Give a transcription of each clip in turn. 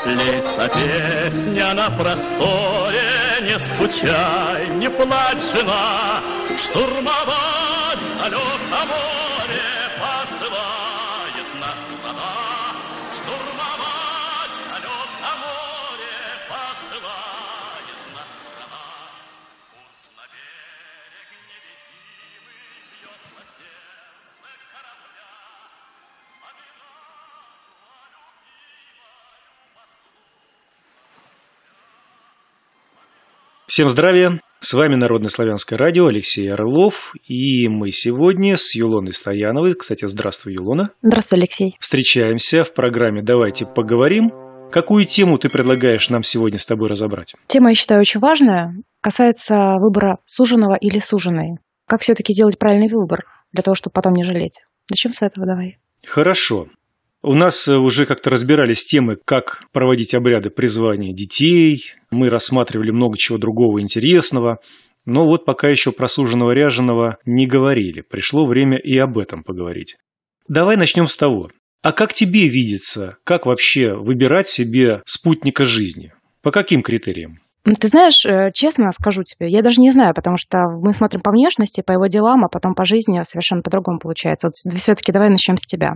Лиса, песня на просторе, не скучай, не плачь, жена, штурмовать далеко море посылает нас вода, штурмовать далеко море посылает нас вода. Курс на берег невидимый бьется сердце корабля, Всем здравия! С вами Народно-славянское радио, Алексей Орлов, и мы сегодня с Юлоной Стояновой, кстати, здравствуй, Юлона. Здравствуй, Алексей. Встречаемся в программе «Давайте поговорим». Какую тему ты предлагаешь нам сегодня с тобой разобрать? Тема, я считаю, очень важная, касается выбора суженого или суженой. Как все-таки делать правильный выбор, для того, чтобы потом не жалеть? Начнем с этого, давай. Хорошо. У нас уже как-то разбирались темы, как проводить обряды призвания детей. Мы рассматривали много чего другого интересного. Но вот пока еще про суженого ряженого не говорили. Пришло время и об этом поговорить. Давай начнем с того. А как тебе видится, как вообще выбирать себе спутника жизни? По каким критериям? Ты знаешь, честно скажу тебе, я даже не знаю, потому что мы смотрим по внешности, по его делам, а потом по жизни совершенно по-другому получается. Вот все-таки давай начнем с тебя.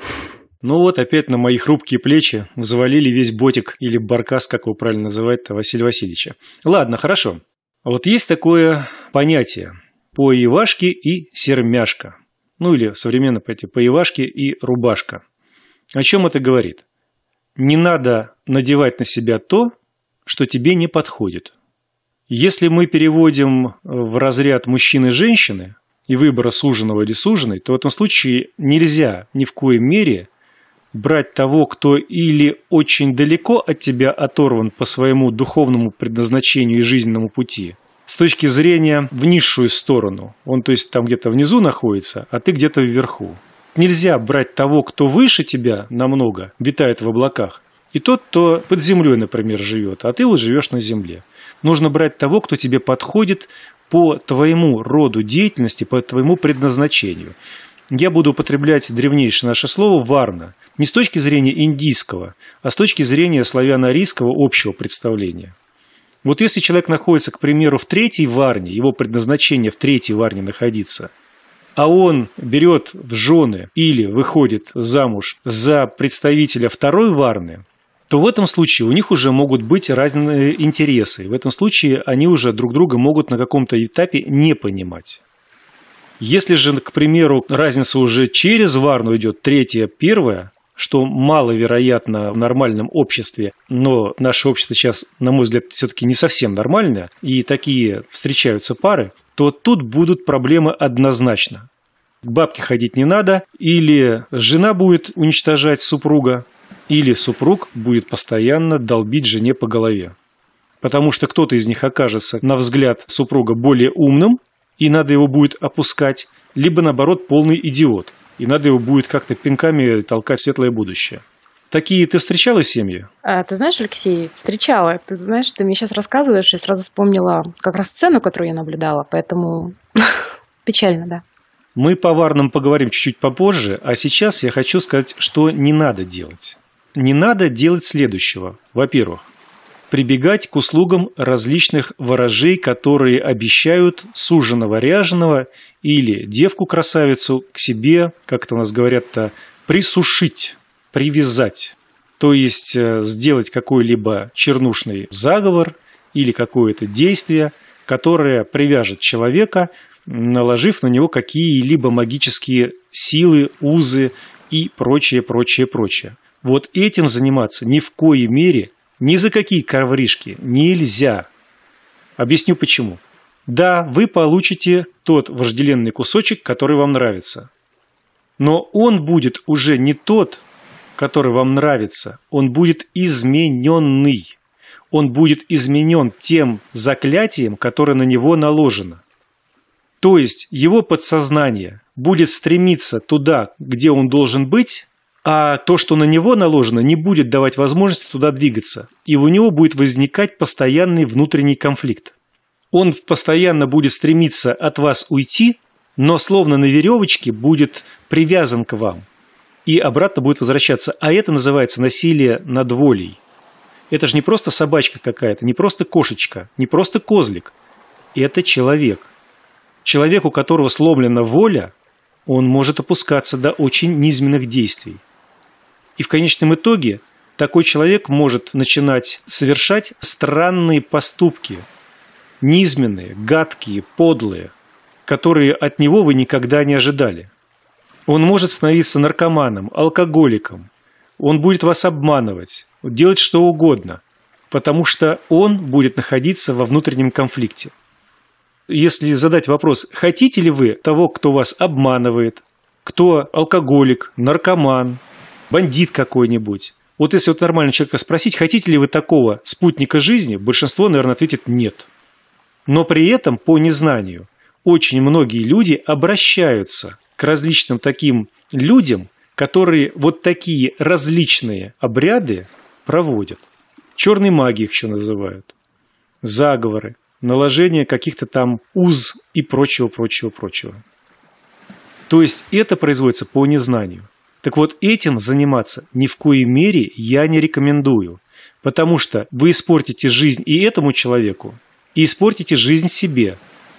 Ну вот опять на мои хрупкие плечи взвалили весь ботик или баркас, как его правильно называть-то, Василия Васильевича. Ладно, хорошо. Вот есть такое понятие поевашки и сермяшка. Ну или современно поевашки и рубашка. О чем это говорит? Не надо надевать на себя то, что тебе не подходит. Если мы переводим в разряд мужчины и женщины и выбора суженого или суженой, то в этом случае нельзя ни в коей мере брать того, кто или очень далеко от тебя оторван по своему духовному предназначению и жизненному пути, с точки зрения в низшую сторону. Он, то есть, там где-то внизу находится, а ты где-то вверху. Нельзя брать того, кто выше тебя намного, витает в облаках, и тот, кто под землей, например, живет, а ты вот живешь на земле. Нужно брать того, кто тебе подходит по твоему роду деятельности, по твоему предназначению. Я буду употреблять древнейшее наше слово «варна», не с точки зрения индийского, а с точки зрения славяно-арийского общего представления. Вот если человек находится, к примеру, в третьей варне, его предназначение в третьей варне находиться, а он берет в жены или выходит замуж за представителя второй варны, то в этом случае у них уже могут быть разные интересы. В этом случае они уже друг друга могут на каком-то этапе не понимать. Если же, к примеру, разница уже через варну идет третья, первая, что маловероятно в нормальном обществе, но наше общество сейчас, на мой взгляд, все-таки не совсем нормальное, и такие встречаются пары, то тут будут проблемы однозначно. К бабке ходить не надо, или жена будет уничтожать супруга, или супруг будет постоянно долбить жене по голове. Потому что кто-то из них окажется, на взгляд супруга, более умным, и надо его будет опускать, либо, наоборот, полный идиот, и надо его будет как-то пинками толкать в светлое будущее. Такие ты встречала семьи? Ты знаешь, Алексей, встречала. Ты знаешь, ты мне сейчас рассказываешь, и сразу вспомнила как раз сцену, которую я наблюдала, поэтому печально, да. Мы по варнам поговорим чуть-чуть попозже, а сейчас я хочу сказать, что не надо делать. Не надо делать следующего. Во-первых, прибегать к услугам различных ворожей, которые обещают суженого ряженого или девку-красавицу к себе, как это у нас говорят-то, присушить, привязать. То есть сделать какой-либо чернушный заговор или какое-то действие, которое привяжет человека, наложив на него какие-либо магические силы, узы и прочее, прочее, прочее. Вот этим заниматься ни в коей мере, ни за какие ковришки нельзя. Объясню почему. Да, вы получите тот вожделенный кусочек, который вам нравится. Но он будет уже не тот, который вам нравится. Он будет измененный. Он будет изменен тем заклятием, которое на него наложено. То есть его подсознание будет стремиться туда, где он должен быть, а то, что на него наложено, не будет давать возможности туда двигаться. И у него будет возникать постоянный внутренний конфликт. Он постоянно будет стремиться от вас уйти, но словно на веревочке будет привязан к вам. И обратно будет возвращаться. А это называется насилие над волей. Это же не просто собачка какая-то, не просто кошечка, не просто козлик. Это человек. Человек, у которого сломлена воля, он может опускаться до очень низменных действий. И в конечном итоге такой человек может начинать совершать странные поступки, низменные, гадкие, подлые, которые от него вы никогда не ожидали. Он может становиться наркоманом, алкоголиком. Он будет вас обманывать, делать что угодно, потому что он будет находиться во внутреннем конфликте. Если задать вопрос, хотите ли вы того, кто вас обманывает, кто алкоголик, наркоман, бандит какой-нибудь, вот если вот нормального человека спросить, хотите ли вы такого спутника жизни, большинство, наверное, ответит нет. Но при этом, по незнанию, очень многие люди обращаются к различным таким людям, которые вот такие различные обряды проводят. Черной магией их еще называют. Заговоры, наложение каких-то там уз и прочего. То есть это производится по незнанию. Так вот, этим заниматься ни в коей мере я не рекомендую, потому что вы испортите жизнь и этому человеку, и испортите жизнь себе.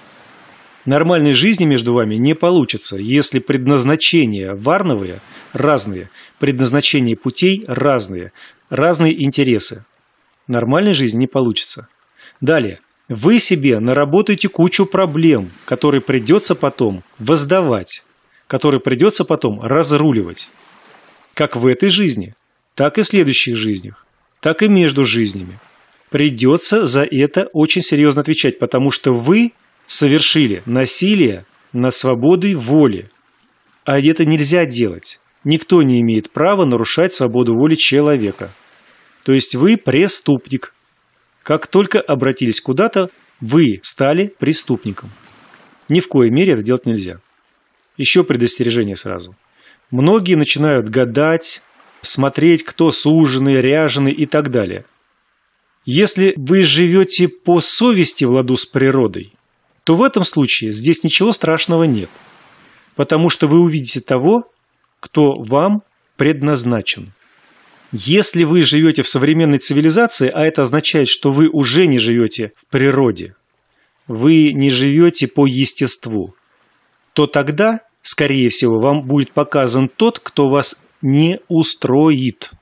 Нормальной жизни между вами не получится, если предназначения варновые разные, предназначения путей разные, разные интересы. Нормальной жизни не получится. Далее. Вы себе наработаете кучу проблем, которые придется потом воздавать, которые придется потом разруливать. Как в этой жизни, так и в следующих жизнях, так и между жизнями. Придется за это очень серьезно отвечать, потому что вы совершили насилие над свободой воли. А это нельзя делать. Никто не имеет права нарушать свободу воли человека. То есть вы преступник. Как только обратились куда-то, вы стали преступником. Ни в коей мере это делать нельзя. Еще предостережение сразу. Многие начинают гадать, смотреть, кто суженый, ряженый и так далее. Если вы живете по совести в ладу с природой, то в этом случае здесь ничего страшного нет. Потому что вы увидите того, кто вам предназначен. Если вы живете в современной цивилизации, а это означает, что вы уже не живете в природе, вы не живете по естеству, то тогда, скорее всего, вам будет показан тот, кто вас не устроит.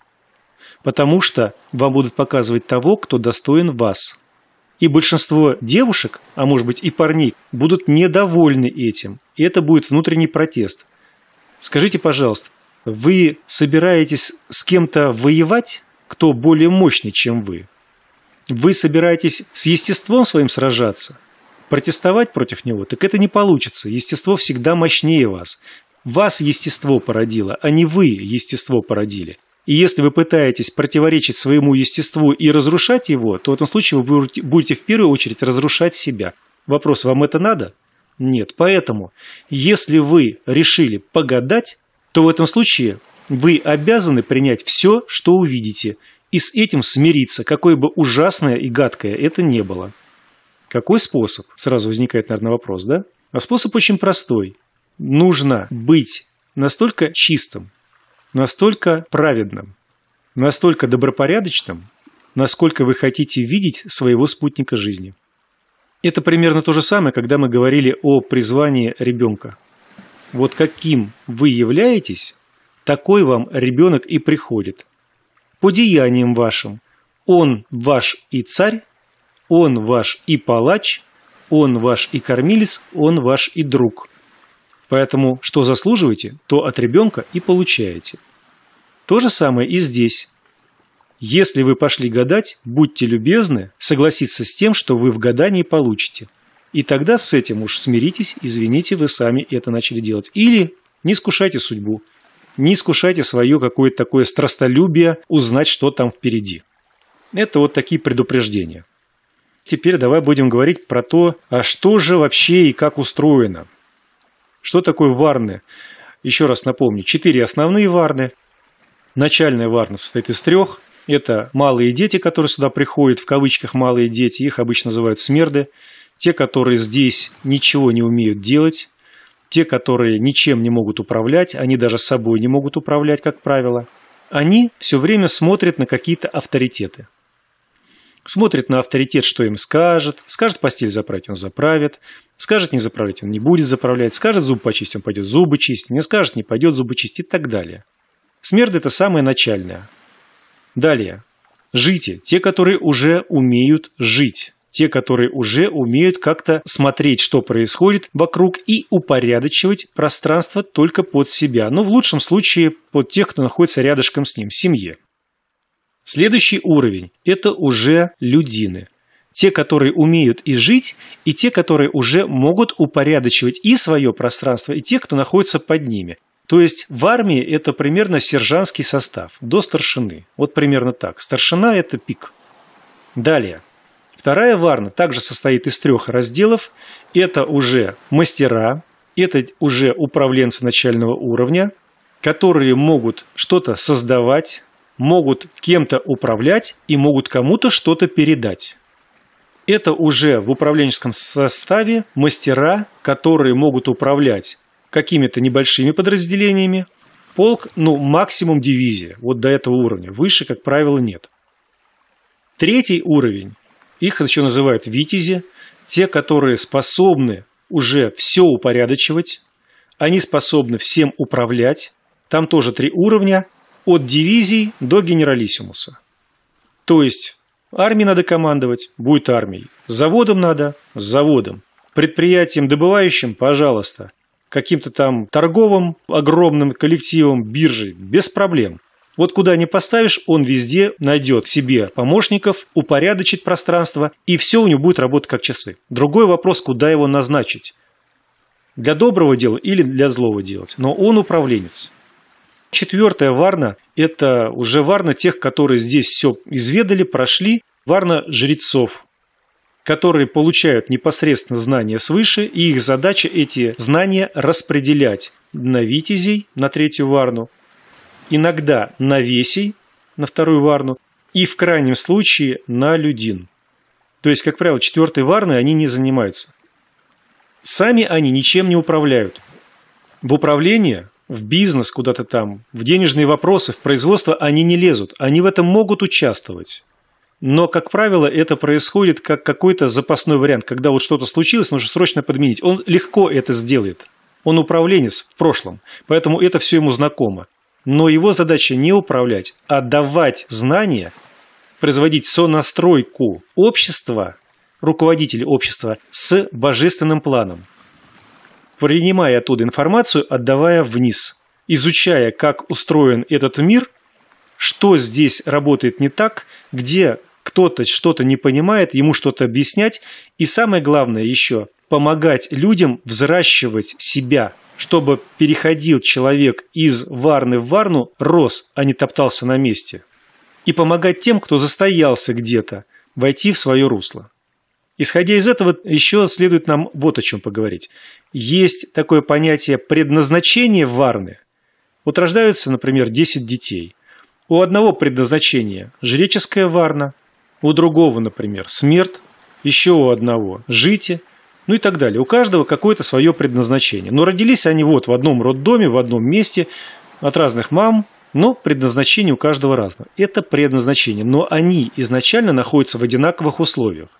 Потому что вам будут показывать того, кто достоин вас. И большинство девушек, а может быть и парней, будут недовольны этим. И это будет внутренний протест. Скажите, пожалуйста, вы собираетесь с кем-то воевать, кто более мощный, чем вы? Вы собираетесь с естеством своим сражаться? Протестовать против него? Так это не получится. Естество всегда мощнее вас. Вас естество породило, а не вы естество породили. И если вы пытаетесь противоречить своему естеству и разрушать его, то в этом случае вы будете в первую очередь разрушать себя. Вопрос, вам это надо? Нет. Поэтому, если вы решили погадать, то в этом случае вы обязаны принять все, что увидите, и с этим смириться, какое бы ужасное и гадкое это не было. Какой способ? Сразу возникает, наверное, вопрос, да? А способ очень простой. Нужно быть настолько чистым, настолько праведным, настолько добропорядочным, насколько вы хотите видеть своего спутника жизни. Это примерно то же самое, когда мы говорили о призвании ребенка. Вот каким вы являетесь, такой вам ребенок и приходит. По деяниям вашим. Он ваш и царь, он ваш и палач, он ваш и кормилец, он ваш и друг. Поэтому, что заслуживаете, то от ребенка и получаете. То же самое и здесь. Если вы пошли гадать, будьте любезны согласиться с тем, что вы в гадании получите. И тогда с этим уж смиритесь, извините, вы сами это начали делать. Или не искушайте судьбу, не искушайте свое какое-то такое страстолюбие узнать, что там впереди. Это вот такие предупреждения. Теперь давай будем говорить про то, а что же вообще и как устроено. Что такое варны? Еще раз напомню, 4 основные варны. Начальная варна состоит из 3. Это малые дети, которые сюда приходят, в кавычках малые дети, их обычно называют смерды. Те, которые здесь ничего не умеют делать, те, которые ничем не могут управлять, они даже собой не могут управлять, как правило, они все время смотрят на какие-то авторитеты. смотрит на авторитет, что им скажет, скажет постель заправить, он заправит, скажет не заправлять, он не будет заправлять, скажет зуб почистить, он пойдет зубы чистить, не скажет, не пойдет зубы чистить и так далее. Смерды – это самое начальное. Далее. Жити, те, которые уже умеют жить. Те, которые уже умеют как-то смотреть, что происходит вокруг, и упорядочивать пространство только под себя. Но в лучшем случае под тех, кто находится рядышком с ним, в семье. Следующий уровень – это уже людины. Те, которые умеют и жить, и те, которые уже могут упорядочивать и свое пространство, и те, кто находится под ними. То есть в армии это примерно сержантский состав, до старшины. Вот примерно так. Старшина – это пик. Далее. Вторая варна также состоит из 3 разделов. Это уже мастера, это уже управленцы начального уровня, которые могут что-то создавать, могут кем-то управлять и могут кому-то что-то передать. Это уже в управленческом составе мастера, которые могут управлять какими-то небольшими подразделениями. Полк, максимум дивизия, вот до этого уровня. Выше, как правило, нет. 3 уровень. Их еще называют витязи, те, которые способны уже все упорядочивать, они способны всем управлять. Там тоже 3 уровня, от дивизий до генералиссимуса. То есть армией надо командовать, будет армией. Заводом надо, с заводом. Предприятием добывающим, пожалуйста. Каким-то там торговым огромным коллективом, биржей, без проблем. Вот куда ни поставишь, он везде найдет себе помощников, упорядочит пространство, и все у него будет работать как часы. Другой вопрос, куда его назначить. Для доброго дела или для злого делать. Но он управленец. 4 варна – это уже варна тех, которые здесь все изведали, прошли. Варна жрецов, которые получают непосредственно знания свыше, и их задача эти знания распределять на витязей, на 3 варну, иногда на весей, на 2 варну, и в крайнем случае на людин. То есть, как правило, 4 варны они не занимаются. Сами они ничем не управляют. В управление, в бизнес куда-то там, в денежные вопросы, в производство они не лезут. Они в этом могут участвовать. Но, как правило, это происходит как какой-то запасной вариант. Когда вот что-то случилось, нужно срочно подменить. Он легко это сделает. Он управленец в прошлом, поэтому это все ему знакомо. Но его задача не управлять, а давать знания, производить сонастройку общества, руководителей общества с божественным планом. Принимая оттуда информацию, отдавая вниз, изучая, как устроен этот мир, что здесь работает не так, где кто-то что-то не понимает, ему что-то объяснять, и самое главное еще помогать людям взращивать себя, чтобы переходил человек из варны в варну, рос, а не топтался на месте. И помогать тем, кто застоялся где-то, войти в свое русло. Исходя из этого, еще следует нам вот о чем поговорить. Есть такое понятие предназначения варны. Вот рождаются, например, 10 детей. У одного предназначение – жреческая варна, у другого, например, смерть, еще у одного – житие. Ну и так далее. У каждого какое-то свое предназначение. Но родились они вот в одном роддоме, в одном месте, от разных мам, но предназначение у каждого разное. Это предназначение, но они изначально находятся в одинаковых условиях.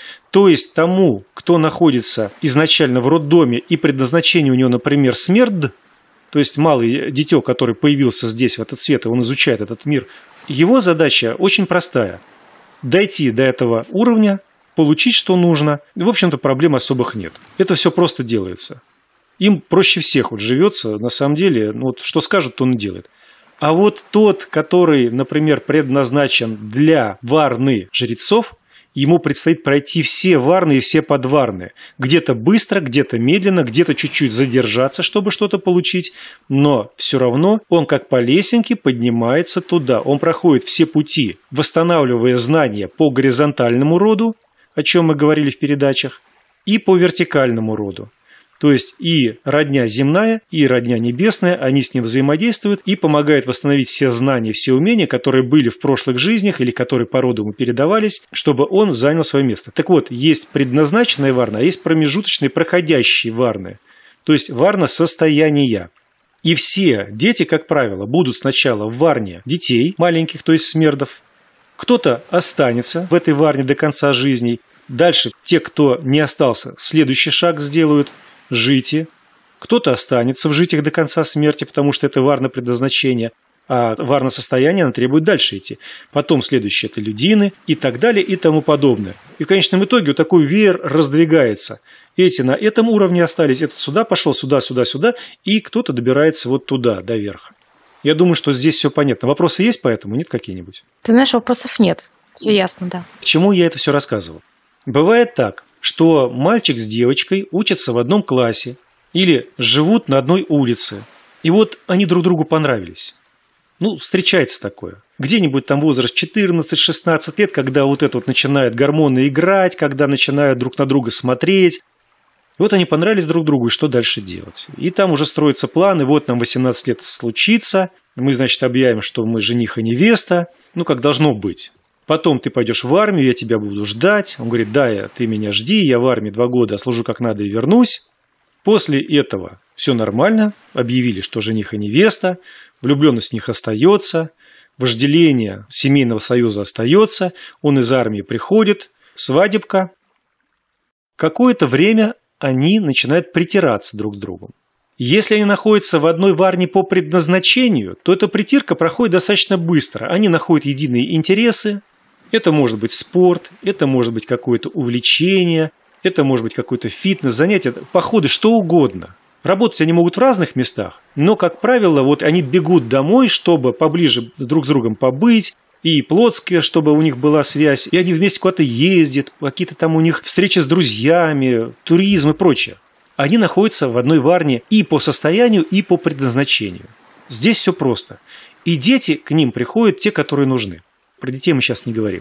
То есть тому, кто находится изначально в роддоме и предназначение у него, например, смерть, то есть малый дитё, который появился здесь, в этот свет, и он изучает этот мир, его задача очень простая. Дойти до этого уровня, получить, что нужно. И, в общем-то, проблем особых нет. Это все просто делается. Им проще всех вот живется, на самом деле, вот что скажут, то он и делает. А вот тот, который, например, предназначен для варны жрецов, ему предстоит пройти все варны и все подварны. Где-то быстро, где-то медленно, где-то чуть-чуть задержаться, чтобы что-то получить. Но все равно он как по лесенке поднимается туда. Он проходит все пути, восстанавливая знания по горизонтальному роду, о чем мы говорили в передачах, и по вертикальному роду. То есть и родня земная, и родня небесная, они с ним взаимодействуют и помогают восстановить все знания, все умения, которые были в прошлых жизнях или которые по роду ему передавались, чтобы он занял свое место. Так вот, есть предназначенные варны, а есть промежуточные проходящие варны. То есть варна состояния. И все дети, как правило, будут сначала в варне детей, маленьких, то есть смердов, Кто-то останется в этой варне до конца жизни. Дальше те, кто не остался, следующий шаг сделают – житие. Кто-то останется в житиях до конца смерти, потому что это варна предназначения. А варна состояние она требует дальше идти. Потом следующее – это людины и так далее и тому подобное. И в конечном итоге вот такой веер раздвигается. Эти на этом уровне остались, этот сюда пошел, сюда, сюда, сюда, и кто-то добирается вот туда, до верха. Я думаю, что здесь все понятно. Вопросы есть по этому? Нет какие-нибудь? Ты знаешь, вопросов нет. Все ясно, да. К чему я это все рассказывал? Бывает так, что мальчик с девочкой учатся в одном классе или живут на одной улице. И вот они друг другу понравились. Ну, встречается такое. Где-нибудь там возраст 14-16 лет, когда вот это вот начинают гормоны играть, когда начинают друг на друга смотреть. И вот они понравились друг другу, и что дальше делать? И там уже строятся планы, вот нам 18 лет случится, мы, значит, объявим, что мы жених и невеста, ну, как должно быть. Потом ты пойдешь в армию, я тебя буду ждать. Он говорит, да, ты меня жди, я в армии 2 года служу как надо и вернусь. После этого все нормально, объявили, что жених и невеста, влюбленность в них остается, вожделение семейного союза остается, он из армии приходит, свадебка. Какое-то время они начинают притираться друг к другу. Если они находятся в одной варне по предназначению, то эта притирка проходит достаточно быстро. Они находят единые интересы. Это может быть спорт, это может быть какое-то увлечение, это может быть какой-то фитнес, занятия, походы, что угодно. Работать они могут в разных местах, но, как правило, вот они бегут домой, чтобы поближе друг с другом побыть, и плотские, чтобы у них была связь, и они вместе куда-то ездят, какие-то там у них встречи с друзьями, туризм и прочее. Они находятся в одной варне и по состоянию, и по предназначению. Здесь все просто. И дети к ним приходят те, которые нужны. Про детей мы сейчас не говорим.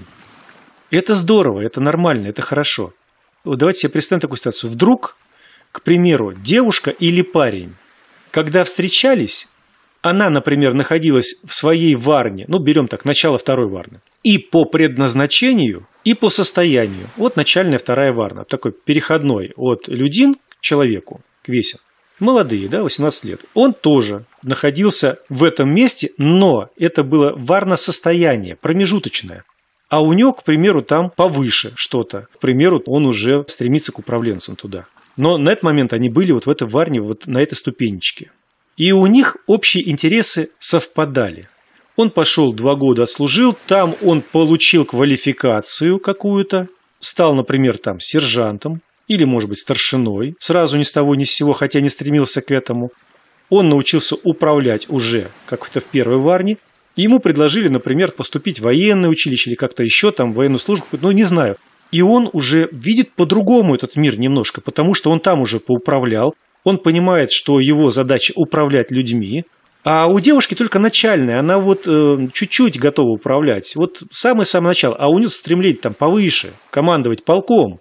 Это здорово, это нормально, это хорошо. Вот давайте себе представим такую ситуацию. Вдруг, к примеру, девушка или парень, когда встречались, она, например, находилась в своей варне, ну, берем так, начало второй варны, и по предназначению, и по состоянию. Вот начальная вторая варна, такой переходной от людин к человеку, к весе. Молодые, да, 18 лет. Он тоже находился в этом месте, но это было варна состояние, промежуточное. А у него, к примеру, там повыше что-то. К примеру, он уже стремится к управленцам туда. Но на этот момент они были вот в этой варне, вот на этой ступенечке. И у них общие интересы совпадали. Он пошел 2 года отслужил, там он получил квалификацию какую-то, стал, например, там сержантом или, может быть, старшиной, сразу ни с того ни с сего, хотя не стремился к этому. Он научился управлять уже, как это в первой варне. И ему предложили, например, поступить в военное училище или как-то еще там, в военную службу, ну, не знаю. И он уже видит по-другому этот мир немножко, потому что он там уже поуправлял. Он понимает, что его задача управлять людьми, а у девушки только начальная, она вот чуть-чуть готова управлять. Вот самое-самое начало, а у нее стремление там повыше, командовать полком.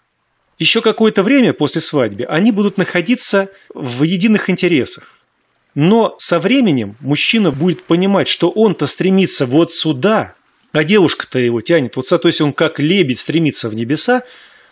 Еще какое-то время после свадьбы они будут находиться в единых интересах. Но со временем мужчина будет понимать, что он-то стремится вот сюда, а девушка-то его тянет вот сюда. То есть он как лебедь стремится в небеса,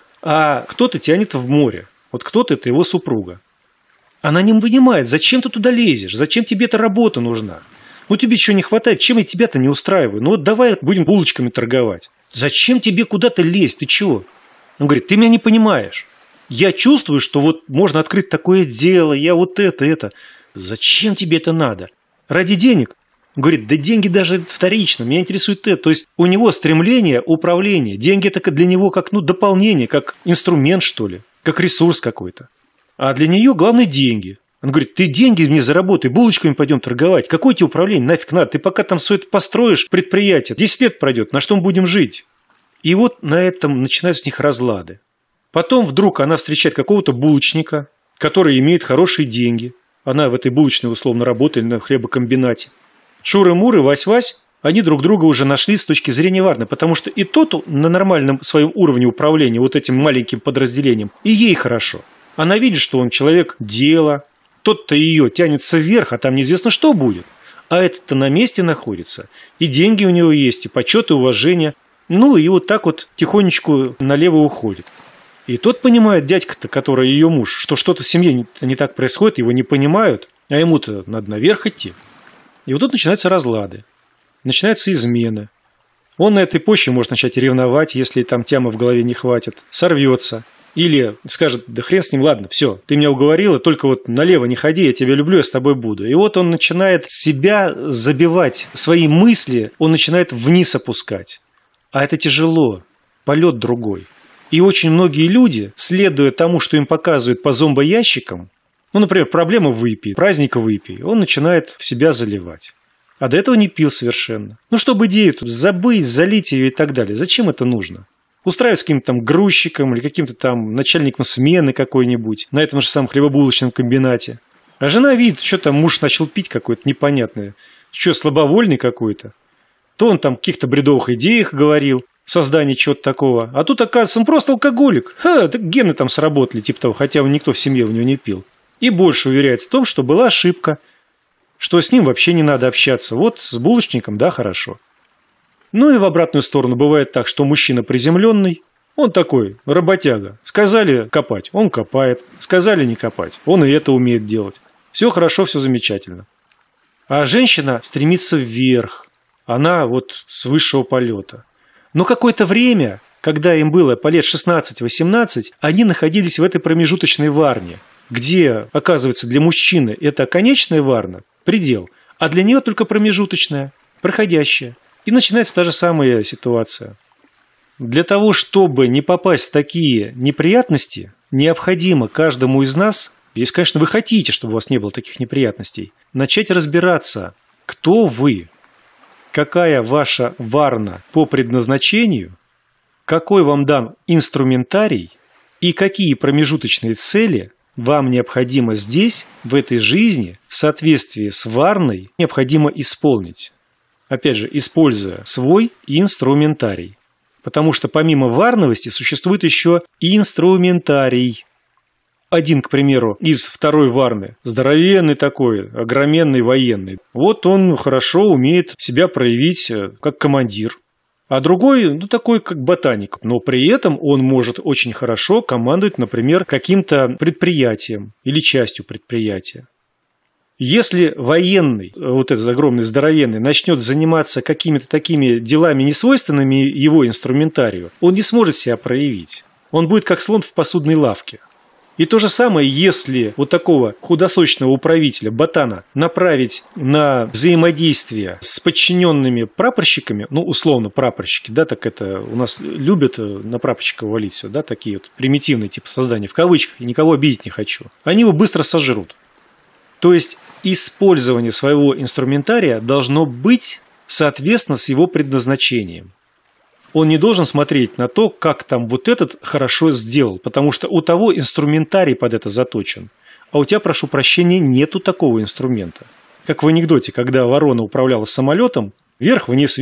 а кто-то тянет в море. Вот кто-то – это его супруга. Она не понимает, зачем ты туда лезешь, зачем тебе эта работа нужна. Ну тебе чего не хватает, чем я тебя-то не устраиваю? Ну вот давай будем булочками торговать. Зачем тебе куда-то лезть, ты чего? Он говорит, ты меня не понимаешь. Я чувствую, что вот можно открыть такое дело, я вот это. Зачем тебе это надо? Ради денег? Он говорит, да деньги даже вторично, меня интересует это. То есть у него стремление управления. Деньги это для него как дополнение, как инструмент, что ли, как ресурс какой-то. А для нее главное деньги. Он говорит, ты деньги мне заработай, булочками пойдем торговать. Какое тебе управление, нафиг надо? Ты пока там все это построишь, предприятие, 10 лет пройдет, на что мы будем жить? И вот на этом начинаются с них разлады. Потом вдруг она встречает какого-то булочника, который имеет хорошие деньги. Она в этой булочной условно работает на хлебокомбинате. Шуры-муры, Вась-Вась, они друг друга уже нашли с точки зрения варны, потому что и тот на нормальном своем уровне управления вот этим маленьким подразделением, и ей хорошо. Она видит, что он человек дела, тот-то ее тянется вверх, а там неизвестно, что будет. А этот-то на месте находится, и деньги у него есть, и почет, и уважение. Ну, и вот так вот тихонечку налево уходит. И тот понимает, дядька-то, который ее муж, что что-то в семье не так происходит, его не понимают, а ему-то надо наверх идти. И вот тут начинаются разлады, начинаются измены. Он на этой почве может начать ревновать, если там тямы в голове не хватит, сорвется. Или скажет, да хрен с ним, ладно, все, ты меня уговорила, только вот налево не ходи, я тебя люблю, я с тобой буду. И вот он начинает себя забивать, свои мысли он начинает вниз опускать. А это тяжело, полет другой. И очень многие люди, следуя тому, что им показывают по зомбоящикам, ну, например, проблема выпей, праздник выпей, он начинает в себя заливать. А до этого не пил совершенно. Ну, чтобы идею тут забыть, залить ее и так далее. Зачем это нужно? Устраивать с каким-то там грузчиком или каким-то там начальником смены какой-нибудь на этом же самом хлебобулочном комбинате. А жена видит, что там муж начал пить какое-то непонятное. Что, слабовольный какой-то? То он там о каких-то бредовых идеях говорил, создание чего-то такого. А тут, оказывается, он просто алкоголик. Так гены там сработали, типа того, хотя никто в семье у него не пил. И больше уверяется в том, что была ошибка, что с ним вообще не надо общаться. Вот с булочником, да, хорошо. Ну и в обратную сторону бывает так, что мужчина приземленный, он такой, работяга. Сказали копать, он копает. Сказали не копать, он и это умеет делать. Все хорошо, все замечательно. А женщина стремится вверх. Она вот с высшего полета. Но какое-то время, когда им было по лет 16-18, они находились в этой промежуточной варне, где, оказывается, для мужчины это конечная варна, предел, а для нее только промежуточная, проходящая. И начинается та же самая ситуация. Для того, чтобы не попасть в такие неприятности, необходимо каждому из нас, если, конечно, вы хотите, чтобы у вас не было таких неприятностей, начать разбираться, кто вы, какая ваша варна по предназначению, какой вам дан инструментарий и какие промежуточные цели вам необходимо здесь, в этой жизни, в соответствии с варной, необходимо исполнить. Опять же, используя свой инструментарий. Потому что помимо варновости существует еще инструментарий. Один, к примеру, из второй варны, здоровенный такой, огроменный военный. Вот он хорошо умеет себя проявить как командир. А другой, ну, такой, как ботаник. Но при этом он может очень хорошо командовать, например, каким-то предприятием или частью предприятия. Если военный, вот этот огромный здоровенный, начнет заниматься какими-то такими делами, несвойственными его инструментарию, он не сможет себя проявить. Он будет как слон в посудной лавке. И то же самое, если вот такого худосочного управителя, ботана, направить на взаимодействие с подчиненными прапорщиками, ну, условно, прапорщики, да, так это у нас любят на прапорщика валить все, да, такие вот примитивные типа создания, в кавычках, и никого обидеть не хочу. Они его быстро сожрут. То есть использование своего инструментария должно быть соответственно с его предназначением. Он не должен смотреть на то, как там вот этот хорошо сделал, потому что у того инструментарий под это заточен, а у тебя, прошу прощения, нету такого инструмента. Как в анекдоте, когда ворона управляла самолетом, вверх-вниз,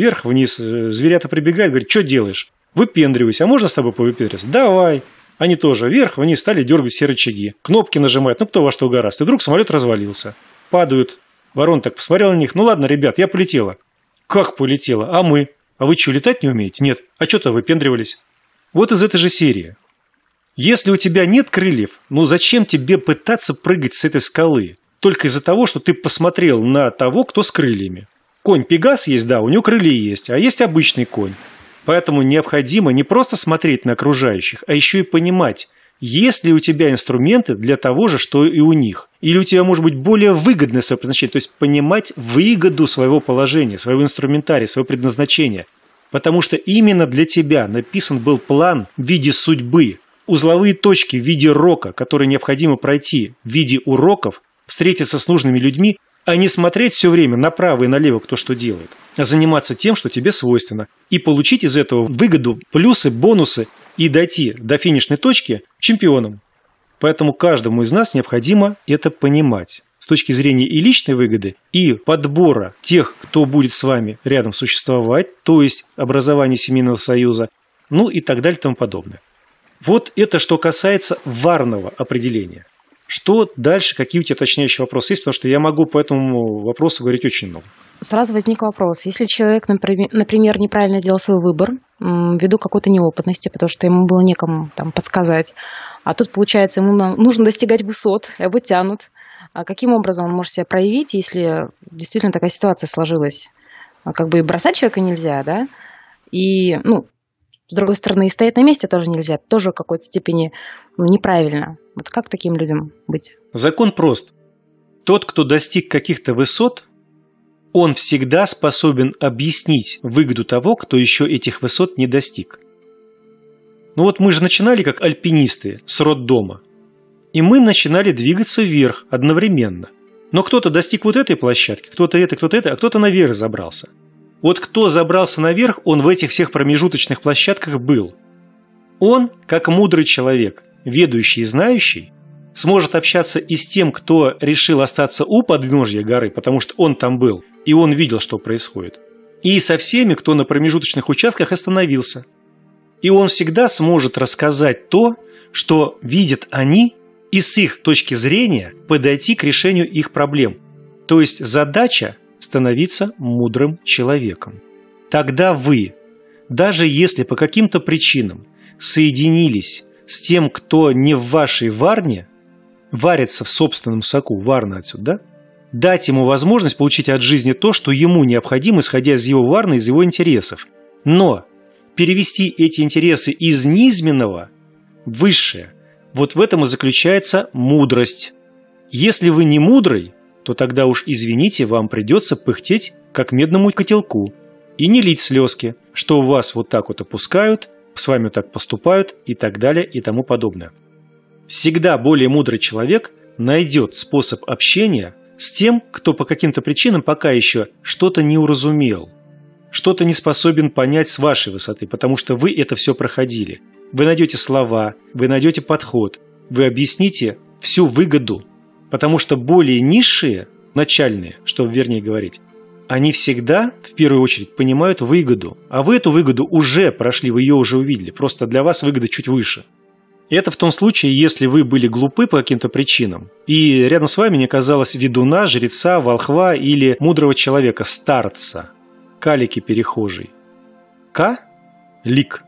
зверята прибегают, говорят, что делаешь? Выпендривайся, а можно с тобой повыпендриваться? Давай. Они тоже вверх-вниз стали дергать все рычаги, кнопки нажимают, ну кто во что угораст. И вдруг самолет развалился. Падают. Ворона так посмотрела на них, ну ладно, ребят, я полетела. Как полетела? А мы? А вы что, летать не умеете? Нет. А что-то выпендривались. Вот из этой же серии. Если у тебя нет крыльев, ну зачем тебе пытаться прыгать с этой скалы? Только из-за того, что ты посмотрел на того, кто с крыльями. Конь Пегас есть, да, у него крылья есть, а есть обычный конь. Поэтому необходимо не просто смотреть на окружающих, а еще и понимать, есть ли у тебя инструменты для того же, что и у них. Или у тебя может быть более выгодное свое предназначение. То есть понимать выгоду своего положения, своего инструментария, своего предназначения. Потому что именно для тебя написан был план в виде судьбы. Узловые точки в виде рока, которые необходимо пройти в виде уроков, встретиться с нужными людьми, а не смотреть все время направо и налево, кто что делает, а заниматься тем, что тебе свойственно, и получить из этого выгоду, плюсы, бонусы, и дойти до финишной точки чемпионом. Поэтому каждому из нас необходимо это понимать с точки зрения и личной выгоды, и подбора тех, кто будет с вами рядом существовать, то есть образования семейного союза, ну и так далее и тому подобное. Вот это что касается варного определения. Что дальше, какие у тебя уточняющие вопросы есть, потому что я могу по этому вопросу говорить очень много. Сразу возник вопрос. Если человек, например, неправильно сделал свой выбор, ввиду какой-то неопытности, потому что ему было некому там подсказать, а тут, получается, ему нужно достигать высот, его тянут, а каким образом он может себя проявить, если действительно такая ситуация сложилась? Как бы и бросать человека нельзя, да? И, с другой стороны, и стоять на месте тоже нельзя. Это тоже в какой-то степени неправильно. Вот как таким людям быть? Закон прост. Тот, кто достиг каких-то высот, он всегда способен объяснить выгоду того, кто еще этих высот не достиг. Мы же начинали как альпинисты с роддома. И мы начинали двигаться вверх одновременно. Но кто-то достиг вот этой площадки, кто-то это, а кто-то наверх забрался. Вот кто забрался наверх, он в этих всех промежуточных площадках был. Он, как мудрый человек, ведущий и знающий, сможет общаться и с тем, кто решил остаться у подножья горы, потому что он там был, и он видел, что происходит. И со всеми, кто на промежуточных участках остановился. И он всегда сможет рассказать то, что видят они, и с их точки зрения подойти к решению их проблем. То есть задача – становиться мудрым человеком. Тогда вы, даже если по каким-то причинам соединились с тем, кто не в вашей варне, варится в собственном соку, варна отсюда, да? Дать ему возможность получить от жизни то, что ему необходимо, исходя из его варны, из его интересов. Но перевести эти интересы из низменного в высшее, вот в этом и заключается мудрость. Если вы не мудрый, то тогда уж, извините, вам придется пыхтеть, как медному котелку, и не лить слезки, что у вас вот так вот опускают, с вами так поступают и так далее и тому подобное. Всегда более мудрый человек найдет способ общения с тем, кто по каким-то причинам пока еще что-то не уразумел, что-то не способен понять с вашей высоты, потому что вы это все проходили. Вы найдете слова, вы найдете подход, вы объясните всю выгоду, потому что более низшие, начальные, чтобы вернее говорить, они всегда, в первую очередь, понимают выгоду, а вы эту выгоду уже прошли, вы ее уже увидели, просто для вас выгода чуть выше. И это в том случае, если вы были глупы по каким-то причинам, и рядом с вами не оказалось ведуна, жреца, волхва или мудрого человека, старца, калики-перехожий. К – лик.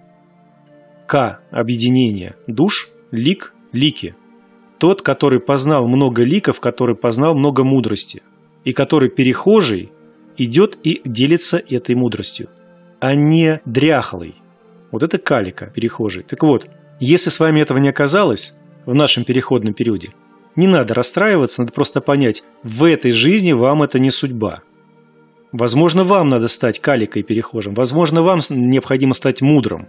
К – объединение душ, лик – лики. Тот, который познал много ликов, который познал много мудрости, и который перехожий идет и делится этой мудростью, а не дряхлый. Вот это калика, перехожий. Так вот, если с вами этого не оказалось в нашем переходном периоде, не надо расстраиваться, надо просто понять, в этой жизни вам это не судьба. Возможно, вам надо стать каликой перехожим, возможно, вам необходимо стать мудрым.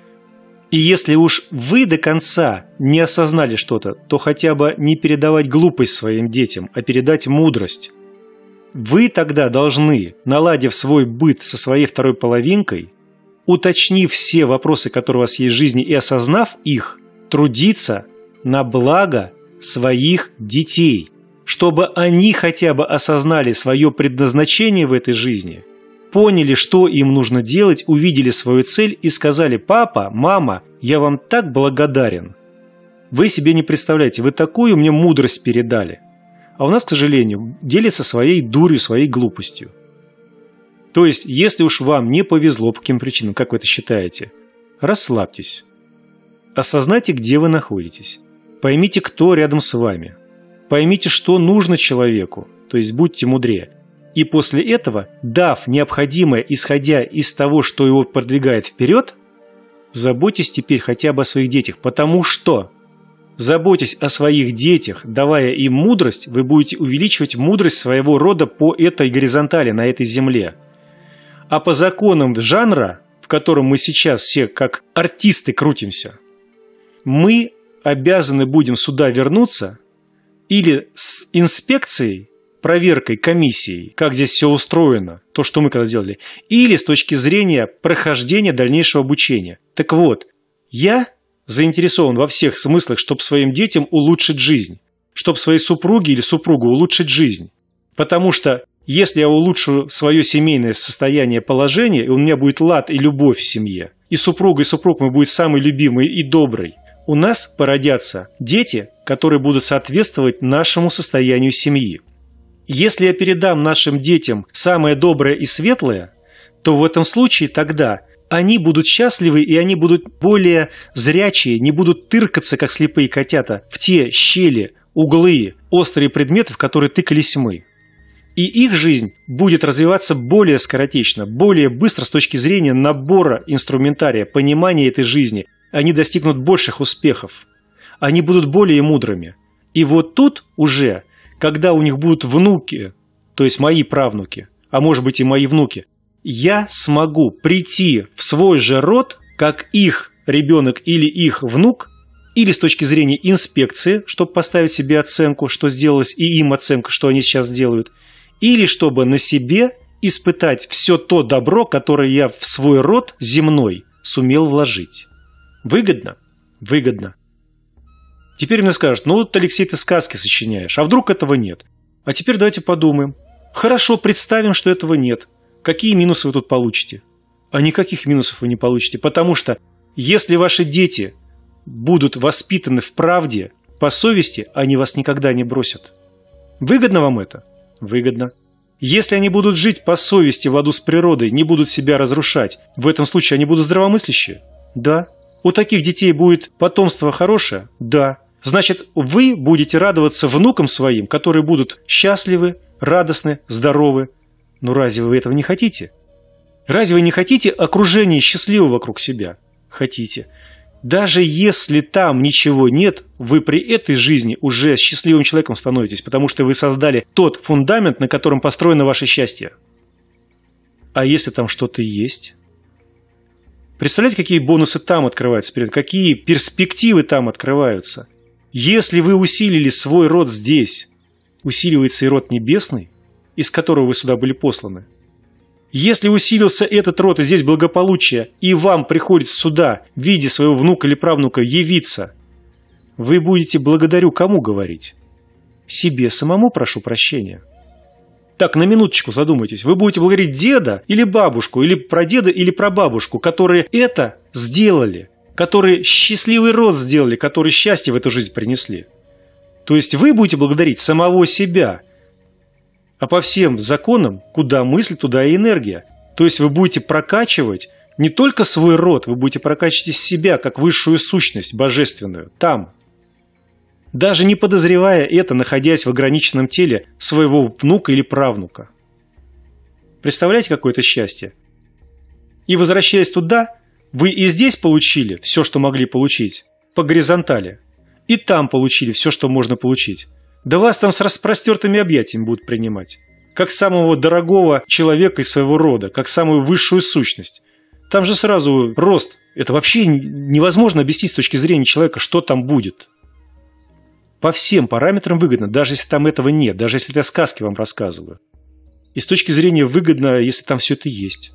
И если уж вы до конца не осознали что-то, то хотя бы не передавать глупость своим детям, а передать мудрость. Вы тогда должны, наладив свой быт со своей второй половинкой, уточнив все вопросы, которые у вас есть в жизни, и осознав их, трудиться на благо своих детей, чтобы они хотя бы осознали свое предназначение в этой жизни, поняли, что им нужно делать, увидели свою цель и сказали: «Папа, мама, я вам так благодарен. Вы себе не представляете, вы такую мне мудрость передали». А у нас, к сожалению, делятся своей дурью, своей глупостью. То есть, если уж вам не повезло по каким причинам, как вы это считаете, расслабьтесь. Осознайте, где вы находитесь. Поймите, кто рядом с вами. Поймите, что нужно человеку, то есть будьте мудрее. И после этого, дав необходимое, исходя из того, что его продвигает вперед, заботьтесь теперь хотя бы о своих детях, потому что, заботясь о своих детях, давая им мудрость, вы будете увеличивать мудрость своего рода по этой горизонтали, на этой земле. А по законам жанра, в котором мы сейчас все как артисты крутимся, мы обязаны будем сюда вернуться или с инспекцией, проверкой, комиссией, как здесь все устроено, то, что мы когда делали, или с точки зрения прохождения дальнейшего обучения. Так вот, я заинтересован во всех смыслах, чтобы своим детям улучшить жизнь, чтобы своей супруге или супругу улучшить жизнь. Потому что если я улучшу свое семейное состояние, положение, и у меня будет лад и любовь в семье, и супруга, и супруг мой будет самый любимый и добрый, у нас породятся дети, которые будут соответствовать нашему состоянию семьи. Если я передам нашим детям самое доброе и светлое, то в этом случае тогда они будут счастливы, и они будут более зрячие, не будут тыркаться, как слепые котята, в те щели, углы, острые предметы, в которые тыкались мы. И их жизнь будет развиваться более скоротечно, более быстро с точки зрения набора инструментария, понимания этой жизни. Они достигнут больших успехов. Они будут более мудрыми. И вот тут уже, когда у них будут внуки, то есть мои правнуки, а может быть и мои внуки, я смогу прийти в свой же род, как их ребенок или их внук, или с точки зрения инспекции, чтобы поставить себе оценку, что сделалось, и им оценка, что они сейчас делают, или чтобы на себе испытать все то добро, которое я в свой род земной сумел вложить. Выгодно? Выгодно. Теперь мне скажут, ну вот, Алексей, ты сказки сочиняешь, а вдруг этого нет? А теперь давайте подумаем. Хорошо, представим, что этого нет. Какие минусы вы тут получите? А никаких минусов вы не получите, потому что если ваши дети будут воспитаны в правде, по совести, они вас никогда не бросят. Выгодно вам это? Выгодно. Если они будут жить по совести в ладу с природой, не будут себя разрушать, в этом случае они будут здравомыслящие? Да. У таких детей будет потомство хорошее? Да. Значит, вы будете радоваться внукам своим, которые будут счастливы, радостны, здоровы. Но разве вы этого не хотите? Разве вы не хотите окружения счастливого вокруг себя? Хотите. Даже если там ничего нет, вы при этой жизни уже счастливым человеком становитесь, потому что вы создали тот фундамент, на котором построено ваше счастье. А если там что-то есть? Представляете, какие бонусы там открываются, какие перспективы там открываются? Если вы усилили свой род здесь, усиливается и род небесный, из которого вы сюда были посланы. Если усилился этот род, и здесь благополучие, и вам приходится сюда в виде своего внука или правнука явиться, вы будете благодарю кому говорить? Себе самому прошу прощения. Так, на минуточку задумайтесь. Вы будете благодарить деда или бабушку, или прадеда, или прабабушку, которые это сделали, которые счастливый род сделали, которые счастье в эту жизнь принесли. То есть вы будете благодарить самого себя. А по всем законам, куда мысль, туда и энергия. То есть вы будете прокачивать не только свой род, вы будете прокачивать из себя, как высшую сущность божественную, там. Даже не подозревая это, находясь в ограниченном теле своего внука или правнука. Представляете, какое это счастье? И возвращаясь туда, вы и здесь получили все, что могли получить, по горизонтали. И там получили все, что можно получить. Да вас там с распростертыми объятиями будут принимать. Как самого дорогого человека из своего рода, как самую высшую сущность. Там же сразу рост. Это вообще невозможно объяснить с точки зрения человека, что там будет. По всем параметрам выгодно, даже если там этого нет, даже если я сказки вам рассказываю. И с точки зрения выгодно, если там все это есть.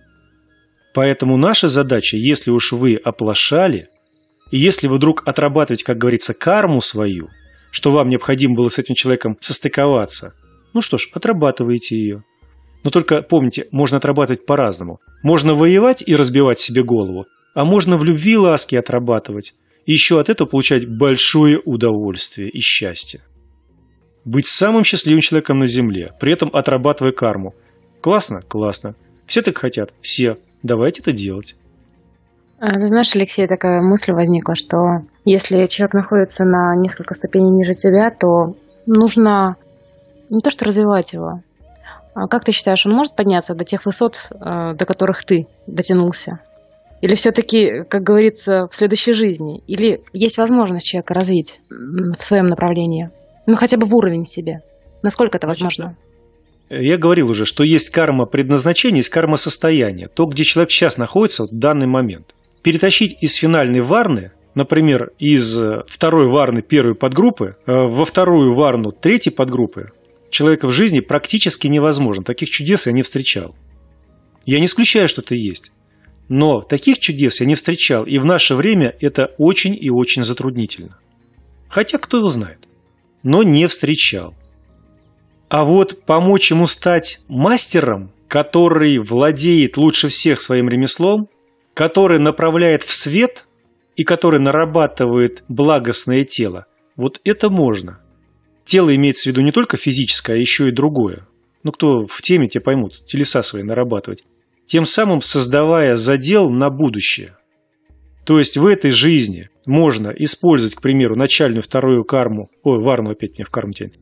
Поэтому наша задача, если уж вы оплошали, и если вы вдруг отрабатываете, как говорится, карму свою, что вам необходимо было с этим человеком состыковаться, ну что ж, отрабатывайте ее. Но только помните, можно отрабатывать по-разному. Можно воевать и разбивать себе голову, а можно в любви и ласке отрабатывать, и еще от этого получать большое удовольствие и счастье. Быть самым счастливым человеком на земле, при этом отрабатывая карму. Классно? Классно. Все так хотят? Все. Давайте это делать. Ты знаешь, Алексей, такая мысль возникла, что если человек находится на несколько ступеней ниже тебя, то нужно не то что развивать его. А как ты считаешь, он может подняться до тех высот, до которых ты дотянулся? Или все-таки, как говорится, в следующей жизни? Или есть возможность человека развить в своем направлении? Ну, хотя бы в уровень себе. Насколько это возможно? Я говорил уже, что есть карма предназначения, есть карма состояния. То, где человек сейчас находится в данный момент. Перетащить из финальной варны, например, из второй варны первой подгруппы во вторую варну третьей подгруппы, человека в жизни практически невозможно. Таких чудес я не встречал. Я не исключаю, что это есть. Но таких чудес я не встречал, и в наше время это очень и очень затруднительно. Хотя кто его знает. Но не встречал. А вот помочь ему стать мастером, который владеет лучше всех своим ремеслом, который направляет в свет и который нарабатывает благостное тело, вот это можно. Тело имеется в виду не только физическое, а еще и другое. Ну, кто в теме, те поймут, телеса свои нарабатывать. Тем самым создавая задел на будущее. То есть в этой жизни можно использовать, к примеру, начальную вторую карму, варну опять меня в карму тянет,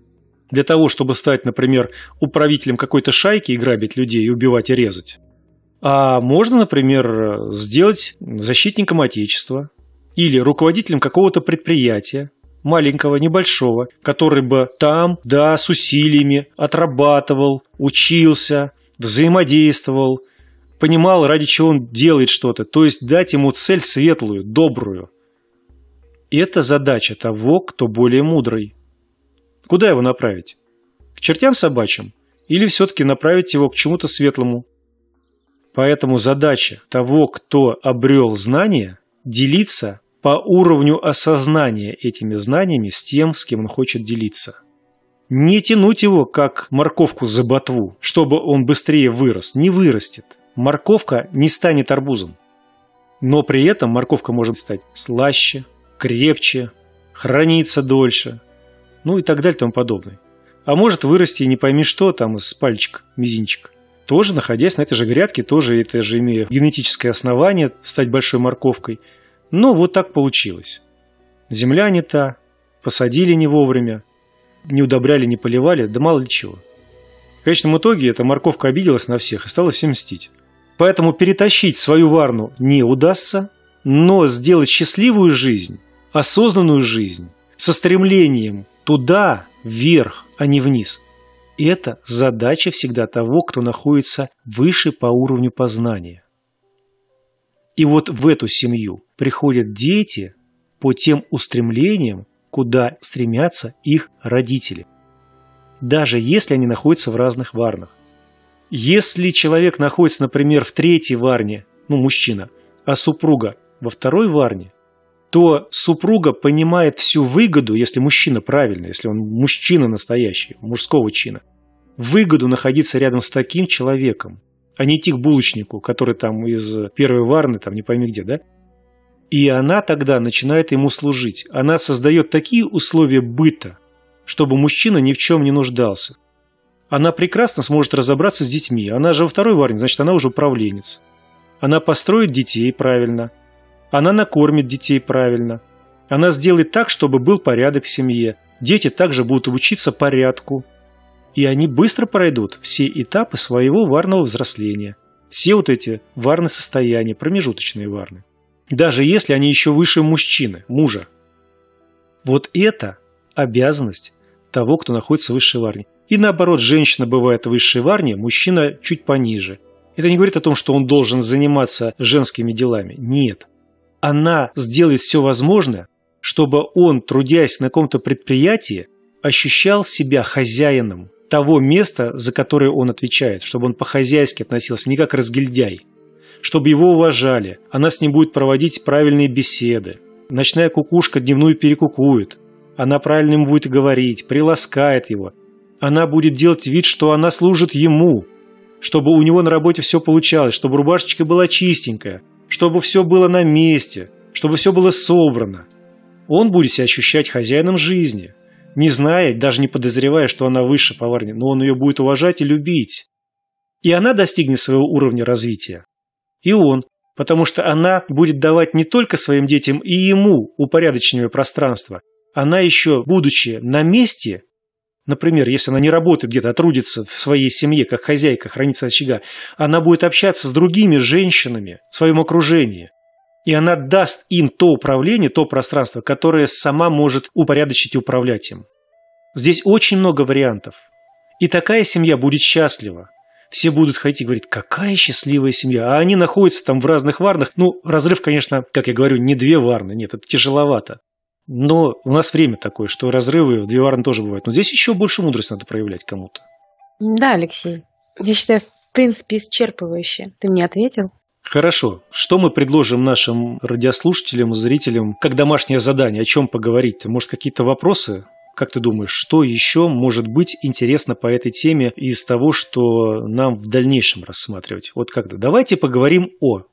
для того, чтобы стать, например, управителем какой-то шайки и грабить людей, и убивать, и резать. А можно, например, сделать защитником Отечества или руководителем какого-то предприятия, маленького, небольшого, который бы там, да, с усилиями отрабатывал, учился, взаимодействовал, понимал, ради чего он делает что-то, то есть дать ему цель светлую, добрую. Это задача того, кто более мудрый. Куда его направить? К чертям собачьим? Или все-таки направить его к чему-то светлому? Поэтому задача того, кто обрел знания, делиться по уровню осознания этими знаниями с тем, с кем он хочет делиться. Не тянуть его, как морковку за ботву, чтобы он быстрее вырос. Не вырастет. Морковка не станет арбузом. Но при этом морковка может стать слаще, крепче, храниться дольше, ну и так далее и тому подобное. А может вырасти не пойми что, там с пальчика, мизинчика. Тоже находясь на этой же грядке, тоже это же имея генетическое основание стать большой морковкой. Но вот так получилось. Земля не та, посадили не вовремя, не удобряли, не поливали, да мало ли чего. В конечном итоге эта морковка обиделась на всех и стала всем мстить. Поэтому перетащить свою варну не удастся, но сделать счастливую жизнь, осознанную жизнь, со стремлением туда, вверх, а не вниз. Это задача всегда того, кто находится выше по уровню познания. И вот в эту семью приходят дети по тем устремлениям, куда стремятся их родители. Даже если они находятся в разных варнах. Если человек находится, например, в третьей варне, мужчина, а супруга во второй варне, то супруга понимает всю выгоду, если мужчина правильный, если он мужчина настоящий, мужского чина, выгоду находиться рядом с таким человеком, а не идти к булочнику, который там из первой варны, там не пойми где, да? И она тогда начинает ему служить. Она создает такие условия быта, чтобы мужчина ни в чем не нуждался. Она прекрасно сможет разобраться с детьми. Она же во второй варне, значит, она уже управленец. Она построит детей правильно. Она накормит детей правильно. Она сделает так, чтобы был порядок в семье. Дети также будут учиться порядку. И они быстро пройдут все этапы своего варного взросления. Все вот эти варные состояния, промежуточные варны. Даже если они еще выше мужчины, мужа. Вот это обязанность того, кто находится в высшей варне. И наоборот, женщина бывает в высшей варне, мужчина чуть пониже. Это не говорит о том, что он должен заниматься женскими делами. Нет. Она сделает все возможное, чтобы он, трудясь на каком-то предприятии, ощущал себя хозяином того места, за которое он отвечает, чтобы он по-хозяйски относился, не как разгильдяй, чтобы его уважали. Она с ним будет проводить правильные беседы. Ночная кукушка дневную перекукует. Она правильно ему будет говорить, приласкает его. Она будет делать вид, что она служит ему, чтобы у него на работе все получалось, чтобы рубашечка была чистенькая, чтобы все было на месте, чтобы все было собрано. Он будет себя ощущать хозяином жизни, не зная, даже не подозревая, что она выше по варне, но он ее будет уважать и любить. И она достигнет своего уровня развития. И он, потому что она будет давать не только своим детям и ему упорядоченное пространство, она еще, будучи на месте, например, если она не работает где-то, а трудится в своей семье, как хозяйка, хранится очага, она будет общаться с другими женщинами в своем окружении. И она даст им то управление, то пространство, которое сама может упорядочить и управлять им. Здесь очень много вариантов. И такая семья будет счастлива. Все будут ходить и говорить, какая счастливая семья. А они находятся там в разных варнах. Разрыв, конечно, как я говорю, не две варны. Нет, это тяжеловато. Но у нас время такое, что разрывы в две варны тоже бывают. Но здесь еще больше мудрости надо проявлять кому-то. Да, Алексей. Я считаю, в принципе, исчерпывающе. Ты мне ответил? Хорошо. Что мы предложим нашим радиослушателям, зрителям, как домашнее задание? О чем поговорить? Может, какие-то вопросы? Как ты думаешь, что еще может быть интересно по этой теме из того, что нам в дальнейшем рассматривать? Вот как-то. Давайте поговорим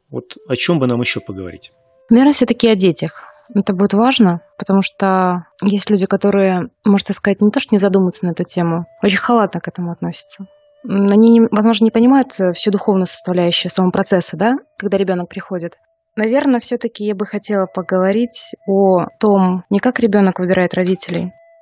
о чем бы нам еще поговорить? Наверное, все-таки о детях. Это будет важно, потому что есть люди, которые, можно сказать, не то что не задумываются на эту тему, очень халатно к этому относятся. Они, возможно, не понимают всю духовную составляющую самого процесса, да, когда ребенок приходит. Наверное, все-таки я бы хотела поговорить о том, не как ребенок выбирает родителей,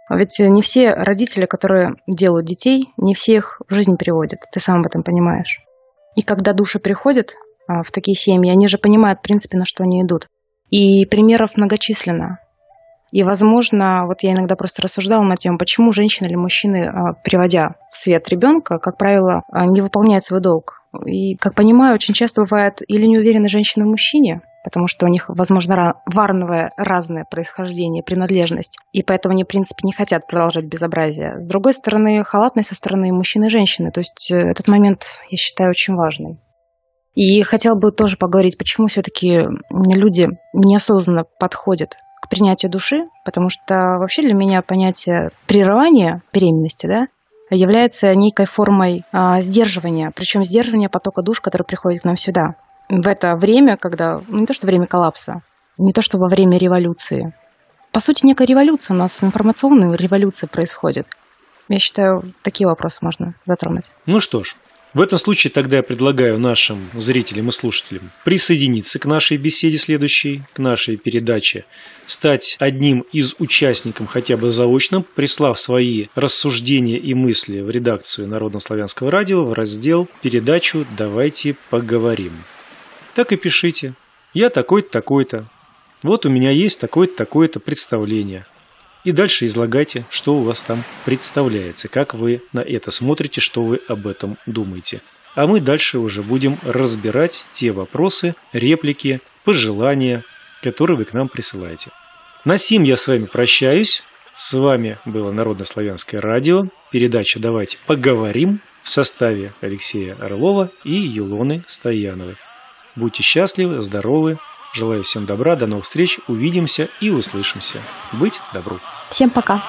Ведь не все родители, которые делают детей, не все их в жизнь приводят. Ты сам об этом понимаешь. И когда души приходят в такие семьи, они же понимают, в принципе, на что они идут. И примеров многочисленно. И, возможно, вот я иногда просто рассуждала на тему, почему женщины или мужчины, приводя в свет ребенка, как правило, не выполняют свой долг. И, как понимаю, очень часто бывает или неуверенные женщины в мужчине, потому что у них, возможно, варновое разное происхождение, принадлежность, и поэтому они, в принципе, не хотят продолжать безобразие. С другой стороны, халатность со стороны мужчин и женщины. То есть этот момент, я считаю, очень важный. И хотела бы тоже поговорить, почему все-таки люди неосознанно подходят к принятию души, потому что вообще для меня понятие прерывания беременности, да, является некой формой сдерживания, причем сдерживания потока душ, который приходит к нам сюда. В это время, когда, не то что время коллапса, не то что во время революции. По сути, некая революция, у нас информационная революция происходит. Я считаю, такие вопросы можно затронуть. Ну что ж, в этом случае тогда я предлагаю нашим зрителям и слушателям присоединиться к нашей беседе следующей, к нашей передаче, стать одним из участников хотя бы заочно, прислав свои рассуждения и мысли в редакцию Народно-славянского радио в раздел «Передачу «Давайте поговорим». Так и пишите. Я такой-то, такой-то. Вот у меня есть такое-то, такое-то представление. И дальше излагайте, что у вас там представляется, как вы на это смотрите, что вы об этом думаете. А мы дальше уже будем разбирать те вопросы, реплики, пожелания, которые вы к нам присылаете. На сим я с вами прощаюсь. С вами было Народно-славянское радио. Передача «Давайте поговорим» в составе Алексея Орлова и Юлоны Стояновой. Будьте счастливы, здоровы. Желаю всем добра, до новых встреч, увидимся и услышимся. Быть добру. Всем пока.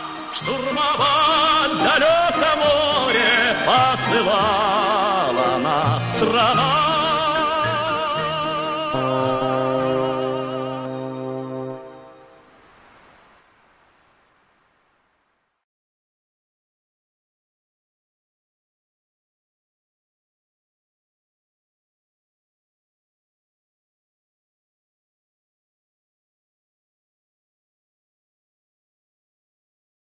Штурмовать далеко море посылала нас страна.